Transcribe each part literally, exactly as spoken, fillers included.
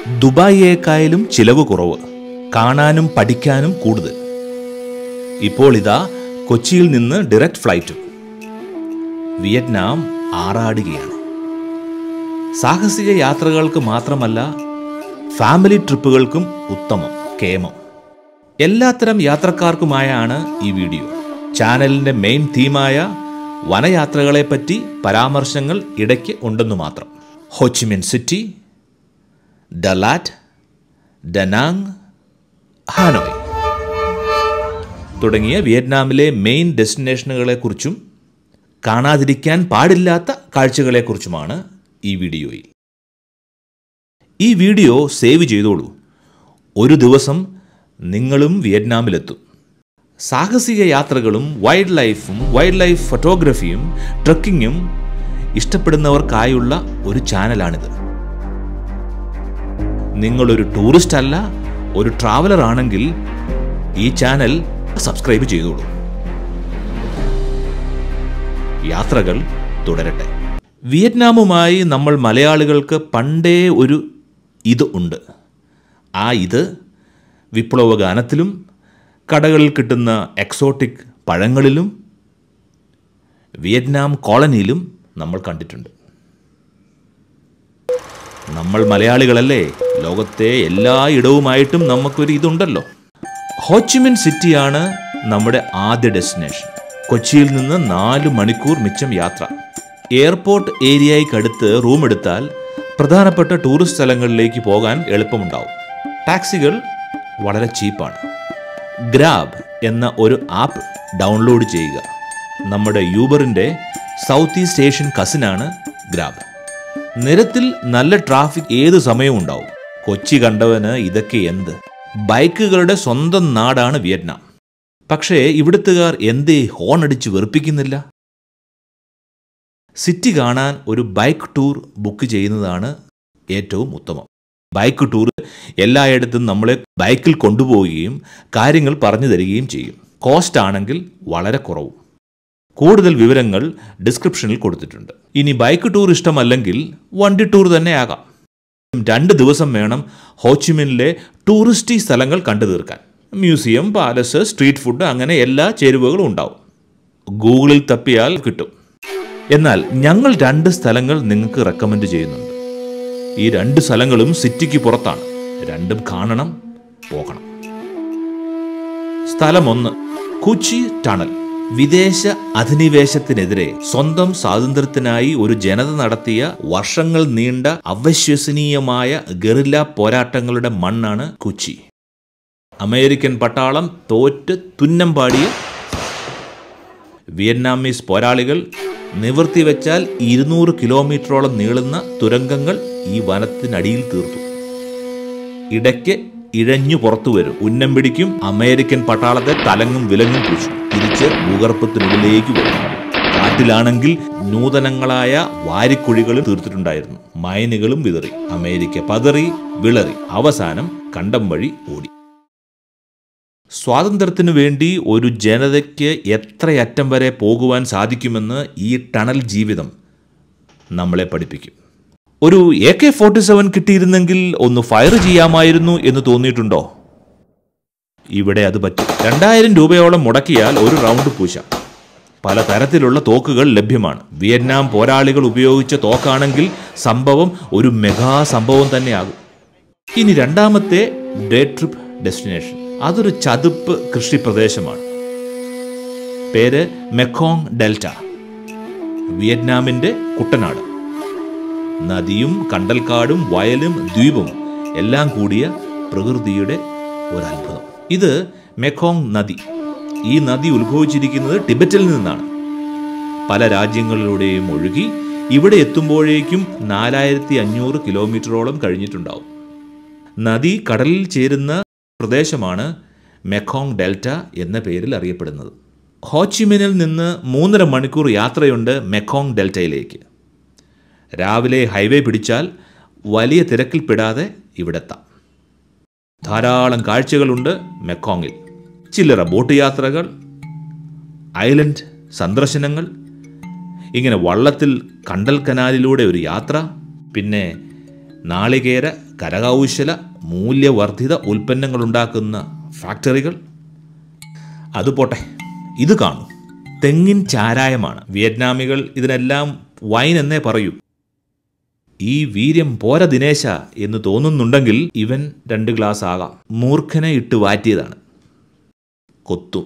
ദുബായിയേക്കായാലും ചിലവ് കുറവ്, കാണാനും പഠിക്കാനും കൂടുതൽ. ഇപ്പോൾ ഇതാ കൊച്ചിയിൽ നിന്ന് ഡയറക്റ്റ് ഫ്ലൈറ്റും. വിയറ്റ്നാം ആറാടുകയാണ്. സാഹസിക യാത്രകൾക്ക് മാത്രമല്ല, ഫാമിലി ട്രിപ്പുകൾക്കും ഉത്തമം കേമം. എല്ലാത്തരം യാത്രക്കാർക്കുമായാണ് ഈ വീഡിയോ. ചാനലിൻ്റെ മെയിൻ തീമായ വനയാത്രകളെപ്പറ്റി പരാമർശങ്ങൾ ഇടയ്ക്ക് ഉണ്ടെന്നു മാത്രം. Ho Chi Minh city, Dalat, Da Nang, Hanoi തുടങ്ങിയ വിയറ്റ്നാമിലെ മെയിൻ ഡെസ്റ്റിനേഷനുകളെക്കുറിച്ചും കാണാതിരിക്കാൻ പാടില്ലാത്ത കാഴ്ചകളെക്കുറിച്ചുമാണ് ഈ വീഡിയോയിൽ. ഈ വീഡിയോ സേവ് ചെയ്തോളൂ. ഒരു ദിവസം നിങ്ങളും വിയറ്റ്നാമിലെത്തും. സാഹസിക യാത്രകളും വൈൽഡ് ലൈഫും വൈൽഡ് ലൈഫ് ഫോട്ടോഗ്രഫിയും ട്രക്കിങ്ങും ഇഷ്ടപ്പെടുന്നവർക്കായുള്ള ഒരു ചാനലാണിത്. നിങ്ങളൊരു ടൂറിസ്റ്റ് അല്ല, ഒരു ട്രാവലർ ആണെങ്കിൽ ഈ ചാനൽ സബ്സ്ക്രൈബ് ചെയ്തോളൂ. യാത്രകൾ തുടരട്ടെ. വിയറ്റ്നാമുമായി നമ്മൾ മലയാളികൾക്ക് പണ്ടേ ഒരു ഇത് ഉണ്ട്. ആ ഇത് വിപ്ലവ ഗാനത്തിലും കടകളിൽ കിട്ടുന്ന എക്സോട്ടിക് പഴങ്ങളിലും വിയറ്റ്നാം കോളനിയിലും നമ്മൾ കണ്ടിട്ടുണ്ട്. നമ്മൾ മലയാളികളല്ലേ, ലോകത്തെ എല്ലാ ഇടവുമായിട്ടും നമുക്കൊരു ഇതുണ്ടല്ലോ. ഹോച്ചിമിൻ സിറ്റിയാണ് നമ്മുടെ ആദ്യ ഡെസ്റ്റിനേഷൻ. കൊച്ചിയിൽ നിന്ന് നാല് മണിക്കൂർ മിച്ചം യാത്ര. എയർപോർട്ട് ഏരിയയ്ക്കടുത്ത് റൂം എടുത്താൽ പ്രധാനപ്പെട്ട ടൂറിസ്റ്റ് സ്ഥലങ്ങളിലേക്ക് പോകാൻ എളുപ്പമുണ്ടാവും. ടാക്സികൾ വളരെ ചീപ്പാണ്. ഗ്രാബ് എന്ന ഒരു ആപ്പ് ഡൗൺലോഡ് ചെയ്യുക. നമ്മുടെ യൂബറിൻ്റെ സൗത്ത് ഈസ്റ്റ് ഏഷ്യൻ കസിനാണ് ഗ്രാബ്. നിരത്തിൽ നല്ല ട്രാഫിക് ഏത് സമയവും ഉണ്ടാവും. കൊച്ചി കണ്ടവന് ഇതൊക്കെ എന്ത്? ബൈക്കുകളുടെ സ്വന്തം നാടാണ് വിയറ്റ്നാം. പക്ഷേ ഇവിടുത്തുകാർ എന്തേ ഹോൺ അടിച്ച് വെറുപ്പിക്കുന്നില്ല? സിറ്റി കാണാൻ ഒരു ബൈക്ക് ടൂർ ബുക്ക് ചെയ്യുന്നതാണ് ഏറ്റവും ഉത്തമം. ബൈക്ക് ടൂർ എല്ലായിടത്തും നമ്മളെ ബൈക്കിൽ കൊണ്ടുപോവുകയും കാര്യങ്ങൾ പറഞ്ഞു തരികയും ചെയ്യും. കോസ്റ്റ് ആണെങ്കിൽ വളരെ കുറവും. കൂടുതൽ വിവരങ്ങൾ ഡിസ്ക്രിപ്ഷനിൽ കൊടുത്തിട്ടുണ്ട്. ഇനി ബൈക്ക് ടൂർ ഇഷ്ടമല്ലെങ്കിൽ വണ്ടി ടൂർ തന്നെ ആകാം. രണ്ട് ദിവസം വേണം ഹോച്ചിമിനിലെ ടൂറിസ്റ്റി സ്ഥലങ്ങൾ കണ്ടു തീർക്കാൻ. മ്യൂസിയം, പാലസ്, സ്ട്രീറ്റ് ഫുഡ്, അങ്ങനെ എല്ലാ ചേരുവകളും ഉണ്ടാവും. ഗൂഗിളിൽ തപ്പിയാൽ കിട്ടും. എന്നാൽ ഞങ്ങൾ രണ്ട് സ്ഥലങ്ങൾ നിങ്ങൾക്ക് റെക്കമെൻഡ് ചെയ്യുന്നുണ്ട്. ഈ രണ്ട് സ്ഥലങ്ങളും സിറ്റിക്ക് പുറത്താണ്. രണ്ടും കാണണം, പോകണം. സ്ഥലം ഒന്ന്, കുച്ചി ടണൽ. വിദേശ അധിനിവേശത്തിനെതിരെ സ്വന്തം സ്വാതന്ത്ര്യത്തിനായി ഒരു ജനത നടത്തിയ വർഷങ്ങൾ നീണ്ട അവിശ്വസനീയമായ ഗറില്ല പോരാട്ടങ്ങളുടെ മണ്ണാണ് കുച്ചി. അമേരിക്കൻ പട്ടാളം തോറ്റ് തുന്നം പാടിയ വിയറ്റ്നാമീസ് പോരാളികൾ നിവർത്തി വെച്ചാൽ ഇരുന്നൂറ് കിലോമീറ്ററോളം നീളുന്ന തുരങ്കങ്ങൾ ഈ വനത്തിനടിയിൽ തീർത്തു. ഇടയ്ക്ക് ഇഴഞ്ഞു പുറത്തു വരും, ഉന്നം പിടിക്കും, അമേരിക്കൻ പട്ടാളത്തെ തലങ്ങും വിലങ്ങും പൂശും, തിരിച്ച് ഭൂഗർഭത്തിനുള്ളിലേക്ക് വരും. കാട്ടിലാണെങ്കിൽ നൂതനങ്ങളായ വാരിക്കുഴികളും തീർത്തിട്ടുണ്ടായിരുന്നു. മൈനുകളും വിതറി. അമേരിക്ക പതറി വിളറി. അവസാനം കണ്ടം വഴി ഓടി. സ്വാതന്ത്ര്യത്തിനു വേണ്ടി ഒരു ജനതയ്ക്ക് എത്രയറ്റം വരെ പോകുവാൻ സാധിക്കുമെന്ന് ഈ ടണൽ ജീവിതം നമ്മളെ പഠിപ്പിക്കും. ഒരു എ കെ ഫോർട്ടി സെവൻ കിട്ടിയിരുന്നെങ്കിൽ ഒന്ന് ഫയർ ചെയ്യാമായിരുന്നു എന്ന് തോന്നിയിട്ടുണ്ടോ? ഇവിടെ അത് പറ്റും. രണ്ടായിരം രൂപയോളം മുടക്കിയാൽ ഒരു റൗണ്ട് പൂശാം. പല തരത്തിലുള്ള തോക്കുകൾ ലഭ്യമാണ്. വിയറ്റ്നാം പോരാളികൾ ഉപയോഗിച്ച തോക്കാണെങ്കിൽ സംഭവം ഒരു മെഗാ സംഭവം തന്നെയാകും. ഇനി രണ്ടാമത്തെ ഡേ ട്രിപ്പ് ഡെസ്റ്റിനേഷൻ. അതൊരു ചതുപ്പ് കൃഷി പ്രദേശമാണ്. പേര് മെക്കോങ് ഡെൽറ്റ. വിയറ്റ്നാമിൻ്റെ കുട്ടനാട്. നദിയും കണ്ടൽക്കാടും വയലും ദ്വീപും എല്ലാം കൂടിയ പ്രകൃതിയുടെ ഒരത്ഭുതം. ഇത് മെക്കോങ് നദി. ഈ നദി ഉത്ഭവിച്ചിരിക്കുന്നത് ടിബറ്റിൽ നിന്നാണ്. പല രാജ്യങ്ങളിലൂടെയും ഒഴുകി ഇവിടെ എത്തുമ്പോഴേക്കും നാലായിരത്തി അഞ്ഞൂറ് കിലോമീറ്ററോളം കഴിഞ്ഞിട്ടുണ്ടാവും. നദി കടലിൽ ചേരുന്ന പ്രദേശമാണ് മെക്കോങ് ഡെൽറ്റ എന്ന പേരിൽ അറിയപ്പെടുന്നത്. ഹോച്ചിമിനിൽ നിന്ന് മൂന്നര മണിക്കൂർ യാത്രയുണ്ട് മെക്കോങ് ഡെൽറ്റയിലേക്ക്. രാവിലെ ഹൈവേ പിടിച്ചാൽ വലിയ തിരക്കിൽപ്പെടാതെ ഇവിടെത്താം. ധാരാളം കാഴ്ചകളുണ്ട് മെക്കോങ്ങിൽ. ചില്ലറ ബോട്ട് യാത്രകൾ, ഐലൻഡ് സന്ദർശനങ്ങൾ, ഇങ്ങനെ വള്ളത്തിൽ കണ്ടൽ കനാലിലൂടെ ഒരു യാത്ര, പിന്നെ നാളികേര, കരകൗശല, മൂല്യവർദ്ധിത ഉൽപ്പന്നങ്ങൾ ഉണ്ടാക്കുന്ന ഫാക്ടറികൾ. അതുപോട്ടെ, ഇത് കാണൂ, തെങ്ങിൻ ചാരായമാണ്. വിയറ്റ്നാമികൾ ഇതിനെല്ലാം വൈൻ എന്നേ പറയൂ. ഈ വീര്യം പോര ദിനേശ എന്ന് തോന്നുന്നുണ്ടെങ്കിൽ ഇവൻ രണ്ട് ഗ്ലാസ് ആകാം. മൂർഖനെ ഇട്ട് വാറ്റിയതാണ്. കൊത്തും.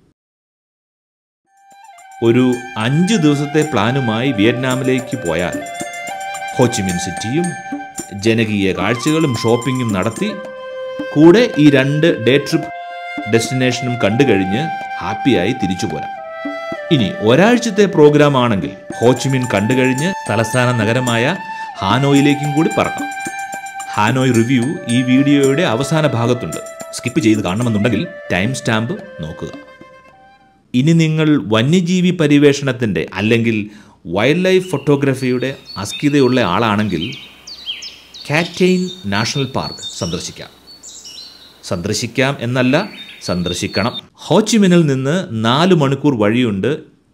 ഒരു അഞ്ച് ദിവസത്തെ പ്ലാനുമായി വിയറ്റ്നാമിലേക്ക് പോയാൽ ഹോച്ചിമിൻ സിറ്റിയും ജനകീയ കാഴ്ചകളും ഷോപ്പിങ്ങും നടത്തി കൂടെ ഈ രണ്ട് ഡേ ട്രിപ്പ് ഡെസ്റ്റിനേഷനും കണ്ടു കഴിഞ്ഞ് ഹാപ്പിയായി തിരിച്ചു പോരാം. ഇനി ഒരാഴ്ചത്തെ പ്രോഗ്രാം ആണെങ്കിൽ ഹോച്ചിമിൻ കണ്ടു കഴിഞ്ഞ് തലസ്ഥാന നഗരമായ ഹാനോയിലേക്കും കൂടി പറക്കാം. ഹാനോയ് റിവ്യൂ ഈ വീഡിയോയുടെ അവസാന ഭാഗത്തുണ്ട്. സ്കിപ്പ് ചെയ്ത് കാണണമെന്നുണ്ടെങ്കിൽ ടൈം സ്റ്റാമ്പ് നോക്കുക. ഇനി നിങ്ങൾ വന്യജീവി പരിവേഷണത്തിൻ്റെ അല്ലെങ്കിൽ വൈൽഡ് ലൈഫ് ഫോട്ടോഗ്രാഫിയുടെ അസ്കിതയുള്ള ആളാണെങ്കിൽ കാറ്റെയിൻ നാഷണൽ പാർക്ക് സന്ദർശിക്കാം. സന്ദർശിക്കാം എന്നല്ല, സന്ദർശിക്കണം. ഹോച്ചിമിനിൽ നിന്ന് നാല് മണിക്കൂർ വഴിയുണ്ട്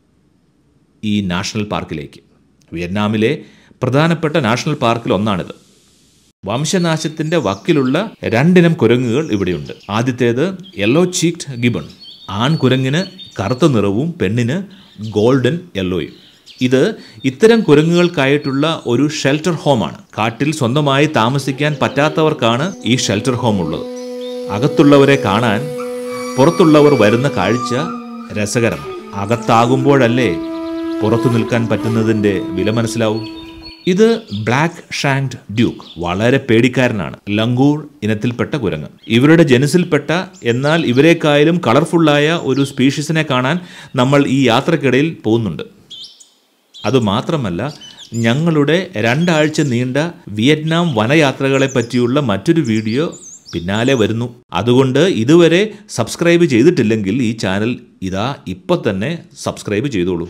ഈ നാഷണൽ പാർക്കിലേക്ക്. വിയറ്റ്നാമിലെ പ്രധാനപ്പെട്ട നാഷണൽ പാർക്കിൽ ഒന്നാണിത്. വംശനാശത്തിൻ്റെ വക്കിലുള്ള രണ്ടിനം കുരങ്ങുകൾ ഇവിടെയുണ്ട്. ആദ്യത്തേത് യെല്ലോ ചീക്ഡ് ഗിബൺ. ആൺ കുരങ്ങിന് കറുത്ത നിറവും പെണ്ണിന് ഗോൾഡൻ യെല്ലോയും. ഇത് ഇത്തരം കുരങ്ങുകൾക്കായിട്ടുള്ള ഒരു ഷെൽട്ടർ ഹോമാണ്. കാട്ടിൽ സ്വന്തമായി താമസിക്കാൻ പറ്റാത്തവർക്കാണ് ഈ ഷെൽട്ടർ ഹോം ഉള്ളത്. അകത്തുള്ളവരെ കാണാൻ പുറത്തുള്ളവർ വരുന്ന കാഴ്ച രസകരമാണ്. അകത്താകുമ്പോഴല്ലേ പുറത്തു നിൽക്കാൻ പറ്റുന്നതിൻ്റെ വില മനസ്സിലാവും. ഇത് ബ്ലാക്ക് ഷാങ്ക്ഡ് ഡ്യൂക്ക്. വളരെ പേടിക്കാരനാണ്. ലങ്കൂർ ഇനത്തിൽപ്പെട്ട കുരങ്ങ്. ഇവരുടെ ജനുസിൽപ്പെട്ട എന്നാൽ ഇവരെക്കായാലും കളർഫുള്ളായ ഒരു സ്പീഷീസിനെ കാണാൻ നമ്മൾ ഈ യാത്രക്കിടയിൽ പോകുന്നുണ്ട്. അതുമാത്രമല്ല, ഞങ്ങളുടെ രണ്ടാഴ്ച നീണ്ട വിയറ്റ്നാം വനയാത്രകളെ പറ്റിയുള്ള മറ്റൊരു വീഡിയോ പിന്നാലെ വരുന്നു. അതുകൊണ്ട് ഇതുവരെ സബ്സ്ക്രൈബ് ചെയ്തിട്ടില്ലെങ്കിൽ ഈ ചാനൽ ഇതാ ഇപ്പം തന്നെ സബ്സ്ക്രൈബ് ചെയ്തോളൂ.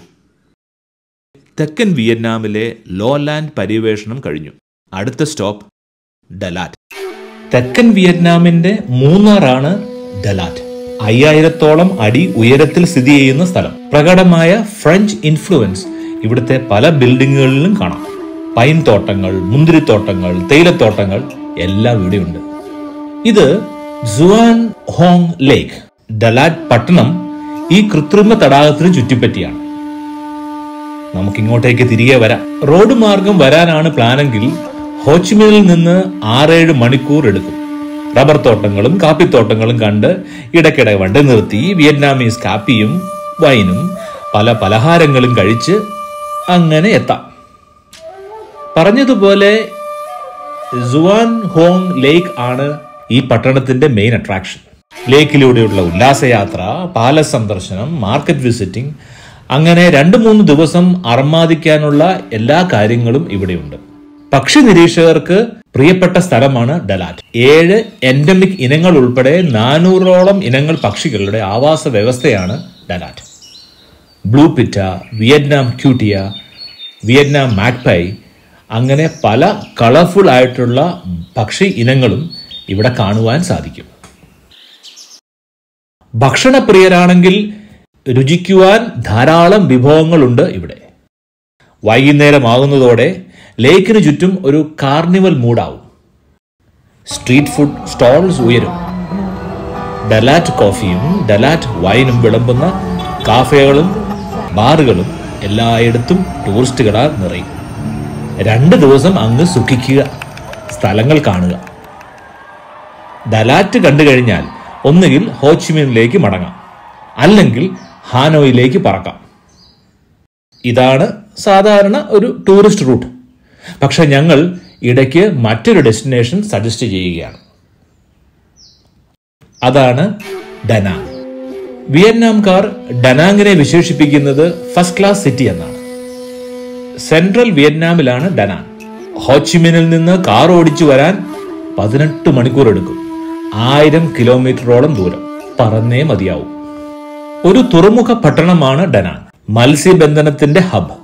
തെക്കൻ വിയറ്റ്നാമിലെ ലോലാൻഡ് പര്യവേഷണം കഴിഞ്ഞു. അടുത്ത സ്റ്റോപ്പ് ഡലാറ്റ്. തെക്കൻ വിയറ്റ്നാമിന്റെ മൂന്നാറാണ് ഡലാറ്റ്. അയ്യായിരത്തോളം അടി ഉയരത്തിൽ സ്ഥിതി ചെയ്യുന്ന സ്ഥലം. പ്രകടമായ ഫ്രഞ്ച് ഇൻഫ്ലുവൻസ് ഇവിടുത്തെ പല ബിൽഡിങ്ങുകളിലും കാണാം. പൈൻ തോട്ടങ്ങൾ, മുന്തിരിത്തോട്ടങ്ങൾ, തേയിലത്തോട്ടങ്ങൾ എല്ലാം ഇവിടെയുണ്ട്. ഇത് സുവാൻ ഹോങ് ലേക്ക്. ഡലാറ്റ് പട്ടണം ഈ കൃത്രിമ തടാകത്തിന് ചുറ്റിപ്പറ്റിയാണ്. നമുക്കിങ്ങോട്ടേക്ക് തിരികെ വരാം. റോഡ് മാർഗം വരാനാണ് പ്ലാനെങ്കിൽ ഹോച്ചിമിനിൽ നിന്ന് ആറേഴ് മണിക്കൂർ എടുക്കും. റബ്ബർ തോട്ടങ്ങളും കാപ്പിത്തോട്ടങ്ങളും കണ്ട് ഇടയ്ക്കിടെ വണ്ടി നിർത്തി വിയറ്റ്നാമീസ് കാപ്പിയും വൈനും പല പലഹാരങ്ങളും കഴിച്ച് അങ്ങനെ എത്താം. പറഞ്ഞതുപോലെ സുവാൻ ഹോങ് ലേക്ക് ആണ് ഈ പട്ടണത്തിന്റെ മെയിൻ അട്രാക്ഷൻ. ലേക്കിലൂടെയുള്ള ഉല്ലാസയാത്ര, പാലസ് സന്ദർശനം, മാർക്കറ്റ് വിസിറ്റിംഗ്, അങ്ങനെ രണ്ട് മൂന്ന് ദിവസം അർമാദിക്കാനുള്ള എല്ലാ കാര്യങ്ങളും ഇവിടെയുണ്ട്. പക്ഷി നിരീക്ഷകർക്ക് പ്രിയപ്പെട്ട സ്ഥലമാണ് ഡലാറ്റ്. ഏഴ് എൻഡമിക് ഇനങ്ങൾ ഉൾപ്പെടെ നാനൂറോളം ഇനങ്ങൾ പക്ഷികളുടെ ആവാസ വ്യവസ്ഥയാണ് Dalat. Blue pitta, Vietnam cutia, Vietnam magpie, അങ്ങനെ പല കളർഫുൾ ആയിട്ടുള്ള പക്ഷി ഇനങ്ങളും ഇവിടെ കാണുവാൻ സാധിക്കും. ഭക്ഷണപ്രിയരാണെങ്കിൽ രുചിക്കുവാൻ ധാരാളം വിഭവങ്ങളുണ്ട് ഇവിടെ. വൈകുന്നേരമാകുന്നതോടെ ലേക്കിന് ചുറ്റും ഒരു കാർണിവൽ മൂഡാവും. സ്ട്രീറ്റ് ഫുഡ് സ്റ്റോൾസ് ഉയരും. ഡലാറ്റ് കോഫിയും ഡലാറ്റ് വൈനും വിളമ്പുന്ന കാഫേകളും ബാറുകളും എല്ലായിടത്തും ടൂറിസ്റ്റുകളാൽ നിറയും. രണ്ട് ദിവസം അങ്ങ് സുഖിക്കുക, സ്ഥലങ്ങൾ കാണുക. ഡലാറ്റ് കണ്ടു കഴിഞ്ഞാൽ ഒന്നുകിൽ ഹോച്ചിമിനിലേക്ക് മടങ്ങാം, അല്ലെങ്കിൽ ഹാനോയിലേക്ക് പറക്കാം. ഇതാണ് സാധാരണ ഒരു ടൂറിസ്റ്റ് റൂട്ട്. പക്ഷെ ഞങ്ങൾ ഇടയ്ക്ക് മറ്റൊരു ഡെസ്റ്റിനേഷൻ സജസ്റ്റ് ചെയ്യുകയാണ്. അതാണ് ഡനാങ്. വിയറ്റ്നാംകാർ ഡനാങ്ങിനെ വിശേഷിപ്പിക്കുന്നത് ഫസ്റ്റ് ക്ലാസ് സിറ്റി എന്നാണ്. സെൻട്രൽ വിയറ്റ്നാമിലാണ് ഡനാങ്. ഹോച്ചിമിനിൽ നിന്ന് കാർ ഓടിച്ചു വരാൻ പതിനെട്ട് മണിക്കൂർ എടുക്കും. ആയിരം കിലോമീറ്ററോളം ദൂരം പറന്നേ മതിയാവും. ഒരു തുറമുഖ പട്ടണമാണ് ഡനാങ്. മത്സ്യബന്ധനത്തിന്റെ ഹബ്.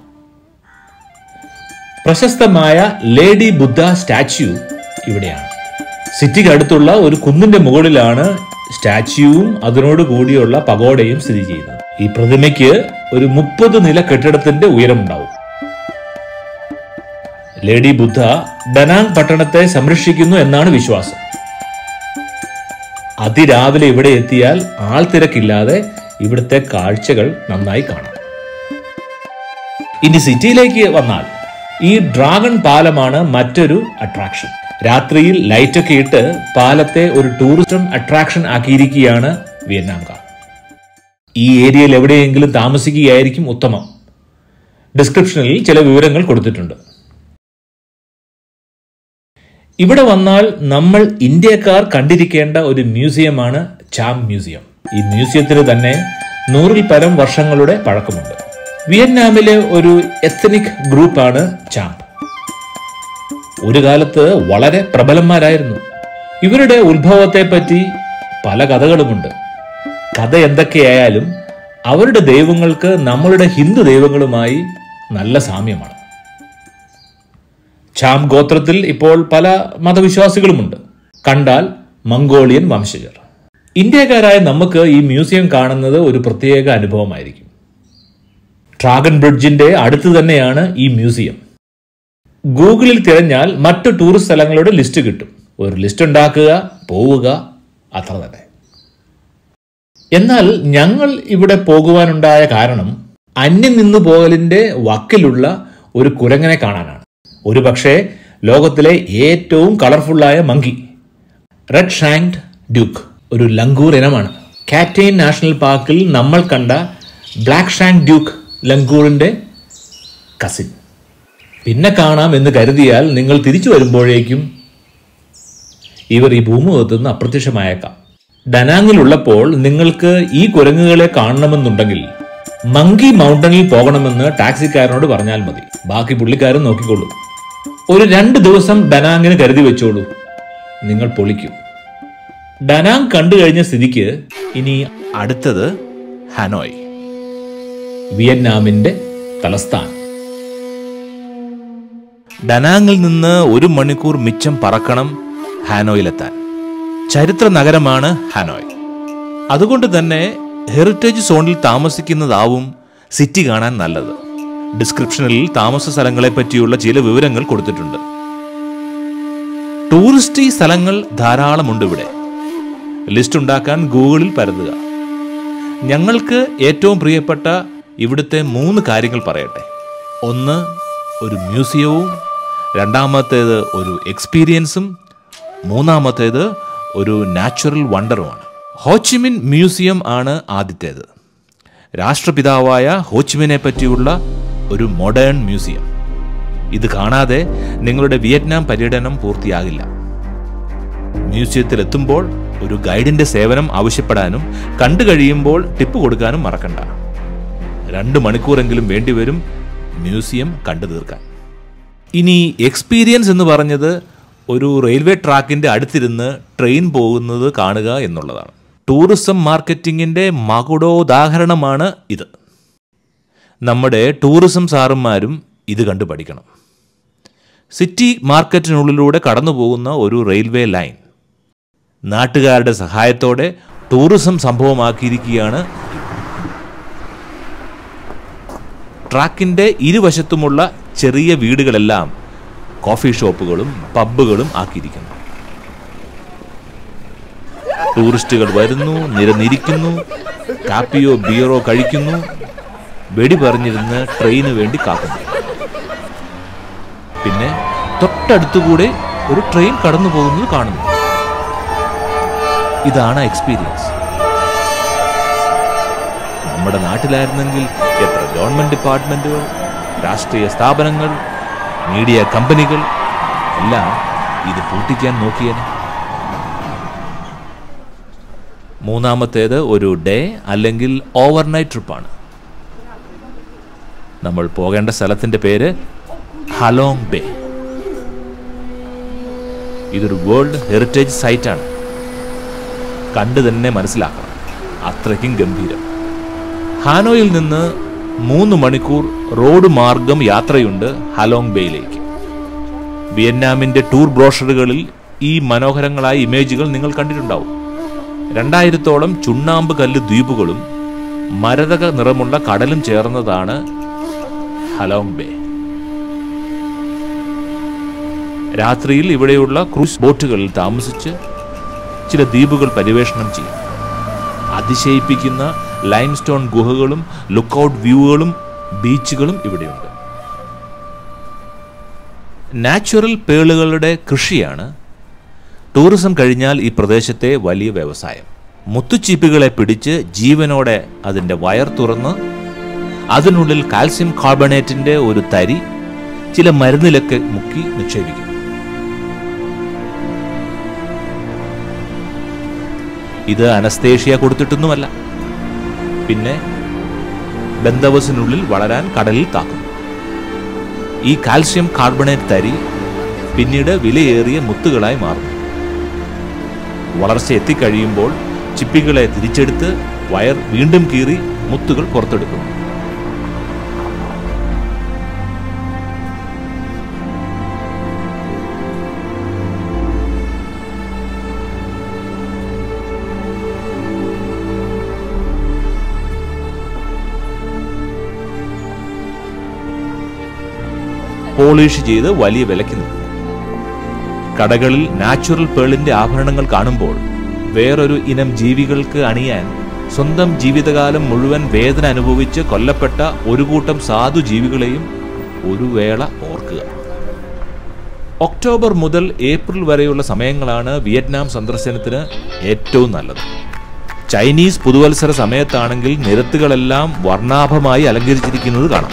പ്രശസ്തമായ ലേഡി ബുദ്ധ സ്റ്റാച്യു ഇവിടെയാണ്. സിറ്റിക്ക് അടുത്തുള്ള ഒരു കുന്നിന്റെ മുകളിലാണ് സ്റ്റാച്യുവും അതിനോട് കൂടിയുള്ള പഗോഡയും സ്ഥിതി ചെയ്യുന്നത്. ഈ പ്രതിമയ്ക്ക് ഒരു മുപ്പത് നില കെട്ടിടത്തിന്റെ ഉയരമുണ്ടാവും. ലേഡി ബുദ്ധ ഡനാങ് പട്ടണത്തെ സംരക്ഷിക്കുന്നു എന്നാണ് വിശ്വാസം. അതിരാവിലെ ഇവിടെ എത്തിയാൽ ആൾ തിരക്കില്ലാതെ ഇവിടുത്തെ കാഴ്ചകൾ നന്നായി കാണാം. ഇനി സിറ്റിയിലേക്ക് വന്നാൽ ഈ ഡ്രാഗൺ പാലമാണ് മറ്റൊരു അട്രാക്ഷൻ. രാത്രിയിൽ ലൈറ്റൊക്കെ ഇട്ട് പാലത്തെ ഒരു ടൂറിസം അട്രാക്ഷൻ ആക്കിയിരിക്കുകയാണ് വിയറ്റ്നാംകാർ. ഈ ഏരിയയിൽ എവിടെയെങ്കിലും താമസിക്കുകയായിരിക്കും ഉത്തമം. ഡിസ്ക്രിപ്ഷനിൽ ചില വിവരങ്ങൾ കൊടുത്തിട്ടുണ്ട്. ഇവിടെ വന്നാൽ നമ്മൾ ഇന്ത്യക്കാർ കണ്ടിരിക്കേണ്ട ഒരു മ്യൂസിയമാണ് ചാം മ്യൂസിയം. ഈ മ്യൂസിയത്തിന് തന്നെ നൂറിൽ പരം വർഷങ്ങളുടെ പഴക്കമുണ്ട്. വിയറ്റ്നാമിലെ ഒരു എത്നിക് ഗ്രൂപ്പാണ് ചാം. ഒരു കാലത്ത് വളരെ പ്രബലന്മാരായിരുന്നു. ഇവരുടെ ഉത്ഭവത്തെ പറ്റി പല കഥകളുമുണ്ട്. കഥ എന്തൊക്കെയായാലും അവരുടെ ദൈവങ്ങൾക്ക് നമ്മളുടെ ഹിന്ദു ദൈവങ്ങളുമായി നല്ല സാമ്യമാണ്. ചാം ഗോത്രത്തിൽ ഇപ്പോൾ പല മതവിശ്വാസികളുമുണ്ട്. കണ്ടാൽ മംഗോളിയൻ വംശജർ. ഇന്ത്യക്കാരായ നമുക്ക് ഈ മ്യൂസിയം കാണുന്നത് ഒരു പ്രത്യേക അനുഭവമായിരിക്കും. ഡ്രാഗൺ ബ്രിഡ്ജിന്റെ അടുത്ത് തന്നെയാണ് ഈ മ്യൂസിയം. ഗൂഗിളിൽ തിരഞ്ഞാൽ മറ്റു ടൂറിസ്റ്റ് സ്ഥലങ്ങളുടെ ലിസ്റ്റ് കിട്ടും. ഒരു ലിസ്റ്റ് ഉണ്ടാക്കുക, പോവുക, അത്ര തന്നെ. എന്നാൽ ഞങ്ങൾ ഇവിടെ പോകുവാനുണ്ടായ കാരണം അന്യം നിന്നു പോകലിന്റെ വക്കിലുള്ള ഒരു കുരങ്ങനെ കാണാനാണ്. ഒരു പക്ഷേ ലോകത്തിലെ ഏറ്റവും കളർഫുള്ളായ മങ്കി, റെഡ് ഷാങ്ക്ഡ് ഡ്യൂക്ക്, ഒരു ലങ്കൂർ ഇനമാണ്. കാറ്റെയിൻ നാഷണൽ പാർക്കിൽ നമ്മൾ കണ്ട ബ്ലാക്ക് ഷാങ്ക്ഡ് ഡ്യൂക്ക് ലങ്കൂറിന്റെ കസിൻ. പിന്നെ കാണാം എന്ന് കരുതിയാൽ നിങ്ങൾ തിരിച്ചു വരുമ്പോഴേക്കും ഇവർ ഈ ഭൂമുഖത്തു നിന്ന് അപ്രത്യക്ഷമായേക്കാം. ഡനാങ്ങിലുള്ളപ്പോൾ നിങ്ങൾക്ക് ഈ കുരങ്ങുകളെ കാണണമെന്നുണ്ടെങ്കിൽ മങ്കി മൗണ്ടനിൽ പോകണമെന്ന് ടാക്സിക്കാരനോട് പറഞ്ഞാൽ മതി. ബാക്കി പുള്ളിക്കാരൻ നോക്കിക്കൊള്ളൂ. ഒരു രണ്ട് ദിവസം ഡനാങ്ങിന് കരുതി വെച്ചോളൂ, നിങ്ങൾ പൊളിക്കും. ഡനാങ് കണ്ടു കഴിഞ്ഞ സ്ഥിതിക്ക് ഇനി അടുത്തത് ഹാനോയ്, വിയറ്റ്നാമിന്റെ തലസ്ഥാനം. ഡനാങ്ങിൽ നിന്ന് ഒരു മണിക്കൂർ മിച്ചം പറക്കണം ഹാനോയിലെത്താൻ. ചരിത്ര നഗരമാണ് ഹാനോയ്. അതുകൊണ്ട് തന്നെ ഹെറിറ്റേജ് സോണിൽ താമസിക്കുന്നതാവും സിറ്റി കാണാൻ നല്ലത്. ഡിസ്ക്രിപ്ഷനിൽ താമസ സ്ഥലങ്ങളെ പറ്റിയുള്ള ചില വിവരങ്ങൾ കൊടുത്തിട്ടുണ്ട്. ടൂറിസ്റ്റ് സ്ഥലങ്ങൾ ധാരാളമുണ്ട് ഇവിടെ. ലിസ്റ്റ് ഉണ്ടാക്കാൻ ഗൂഗിളിൽ പരതുക. ഞങ്ങൾക്ക് ഏറ്റവും പ്രിയപ്പെട്ട ഇവിടുത്തെ മൂന്ന് കാര്യങ്ങൾ പറയട്ടെ. ഒന്ന്, ഒരു മ്യൂസിയവും. രണ്ടാമത്തേത് ഒരു എക്സ്പീരിയൻസും. മൂന്നാമത്തേത് ഒരു നാച്ചുറൽ വണ്ടറുമാണ്. ഹോച്ചിമിൻ മ്യൂസിയം ആണ് ആദ്യത്തേത്. രാഷ്ട്രപിതാവായ ഹോച്ചിമിനെ പറ്റിയുള്ള ഒരു മോഡേൺ മ്യൂസിയം. ഇത് കാണാതെ നിങ്ങളുടെ വിയറ്റ്നാം പര്യടനം പൂർത്തിയാകില്ല. മ്യൂസിയത്തിൽ എത്തുമ്പോൾ ഒരു ഗൈഡിന്റെ സേവനം ആവശ്യപ്പെടാനും കണ്ടു കഴിയുമ്പോൾ ടിപ്പ് കൊടുക്കാനും മറക്കണ്ട. രണ്ട് മണിക്കൂറെങ്കിലും വേണ്ടിവരും മ്യൂസിയം കണ്ടു തീർക്കാൻ. ഇനി എക്സ്പീരിയൻസ് എന്ന് പറഞ്ഞത് ഒരു റെയിൽവേ ട്രാക്കിന്റെ അടുത്തിരുന്ന് ട്രെയിൻ പോകുന്നത് കാണുക എന്നുള്ളതാണ്. ടൂറിസം മാർക്കറ്റിങ്ങിന്റെ മകുടോദാഹരണമാണ് ഇത്. നമ്മുടെ ടൂറിസം സാറന്മാരും ഇത് കണ്ടു പഠിക്കണം. സിറ്റി മാർക്കറ്റിനുള്ളിലൂടെ കടന്നു പോകുന്ന ഒരു റെയിൽവേ ലൈൻ നാട്ടുകാരുടെ സഹായത്തോടെ ടൂറിസം സംഭവമാക്കിയിരിക്കുകയാണ്. ട്രാക്കിന്റെ ഇരുവശത്തുമുള്ള ചെറിയ വീടുകളെല്ലാം കോഫി ഷോപ്പുകളും പബ്ബുകളും ആക്കിയിരിക്കുന്നു. ടൂറിസ്റ്റുകൾ വരുന്നു, നിരന്നിരിക്കുന്നു, കാപ്പിയോ ബിയറോ കഴിക്കുന്നു, വെടി പറഞ്ഞിരുന്ന് ട്രെയിന് വേണ്ടി കാക്കുന്നു. പിന്നെ തൊട്ടടുത്തുകൂടെ ഒരു ട്രെയിൻ കടന്നു പോകുന്നത് കാണുന്നു. ഇതാണ് എക്സ്പീരിയൻസ്. നമ്മുടെ നാട്ടിലായിരുന്നെങ്കിൽ എത്ര ഗവൺമെന്റ് ഡിപ്പാർട്ട്മെന്റുകൾ, രാഷ്ട്രീയ സ്ഥാപനങ്ങൾ, മീഡിയ കമ്പനികൾ എല്ലാം ഇത് പൂട്ടിക്കാൻ നോക്കിയേനെ. മൂന്നാമത്തേത് ഒരു ഡേ അല്ലെങ്കിൽ ഓവർനൈറ്റ് ട്രിപ്പാണ്. നമ്മൾ പോകേണ്ട സ്ഥലത്തിന്റെ പേര് ഹലോങ് ബേ. ഇതൊരു വേൾഡ് ഹെറിറ്റേജ് സൈറ്റാണ്. കണ്ടു തന്നെ മനസ്സിലാക്കണം, അത്രയ്ക്കും ഗംഭീരം. ഹാനോയിൽ നിന്ന് മൂന്ന് മണിക്കൂർ റോഡ് മാർഗം യാത്രയുണ്ട് ഹലോങ് ബേയിലേക്ക്. വിയറ്റ്നാമിന്റെ ടൂർ ബ്രോഷറുകളിൽ ഈ മനോഹരങ്ങളായ ഇമേജുകൾ നിങ്ങൾ കണ്ടിട്ടുണ്ടാവും. രണ്ടായിരത്തോളം ചുണ്ണാമ്പ് കല്ല് ദ്വീപുകളും മരതക നിറമുള്ള കടലും ചേർന്നതാണ് ഹലോങ് ബേ. രാത്രിയിൽ ഇവിടെയുള്ള ക്രൂസ് ബോട്ടുകളിൽ താമസിച്ച് ചില ദ്വീപുകൾ പര്യവേഷണം ചെയ്യും. അതിശയിപ്പിക്കുന്ന ലൈംസ്റ്റോൺ ഗുഹകളും ലുക്കൌട്ട് വ്യൂകളും ബീച്ചുകളും ഇവിടെയുണ്ട്. നാച്ചുറൽ പേളുകളുടെ കൃഷിയാണ് ടൂറിസം കഴിഞ്ഞാൽ ഈ പ്രദേശത്തെ വലിയ വ്യവസായം. മുത്തുച്ചീപ്പികളെ പിടിച്ച് ജീവനോടെ അതിൻ്റെ വയർ തുറന്ന് അതിനുള്ളിൽ കാൽസ്യം കാർബണേറ്റിൻ്റെ ഒരു തരി ചില മരുന്നിലൊക്കെ മുക്കി നിക്ഷേപിക്കും. ഇത് അനസ്തേഷ്യ കൊടുത്തിട്ടൊന്നുമല്ല. പിന്നെ ബന്ധവസിനുള്ളിൽ വളരാൻ കടലിൽ താക്കും. ഈ കാൽസ്യം കാർബണേറ്റ് തരി പിന്നീട് വിലയേറിയ മുത്തുകളായി മാറുന്നു. വളർച്ച എത്തിക്കഴിയുമ്പോൾ ചിപ്പികളെ തിരിച്ചെടുത്ത് വയർ വീണ്ടും കീറി മുത്തുകൾ പുറത്തെടുക്കുന്നു. പോളിഷ് ചെയ്ത് വലിയ വിലയ്ക്ക് നിൽക്കും. കടകളിൽ നാച്ചുറൽ പേളിന്റെ ആഭരണങ്ങൾ കാണുമ്പോൾ വേറൊരു ഇനം ജീവികൾക്ക് അണിയാൻ സ്വന്തം ജീവിതകാലം മുഴുവൻ വേദന അനുഭവിച്ച് കൊല്ലപ്പെട്ട ഒരു കൂട്ടം സാധു ജീവികളെയും ഒരു വേള ഓർക്കുക. ഒക്ടോബർ മുതൽ ഏപ്രിൽ വരെയുള്ള സമയങ്ങളാണ് വിയറ്റ്നാം സന്ദർശനത്തിന് ഏറ്റവും നല്ലത്. ചൈനീസ് പുതുവത്സര സമയത്താണെങ്കിൽ നിരത്തുകളെല്ലാം വർണ്ണാഭമായി അലങ്കരിച്ചിരിക്കുന്നത് കാണാം.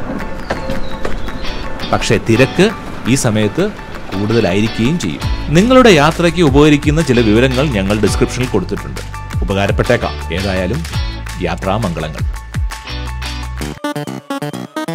പക്ഷേ തിരക്ക് ഈ സമയത്ത് കൂടുതലായിരിക്കുകയും ചെയ്യും. നിങ്ങളുടെ യാത്രയ്ക്ക് ഉപകരിക്കുന്ന ചില വിവരങ്ങൾ ഞങ്ങൾ ഡിസ്ക്രിപ്ഷനിൽ കൊടുത്തിട്ടുണ്ട്. ഉപകാരപ്പെട്ടേക്കാം. ഏതായാലും യാത്രാമംഗളങ്ങൾ.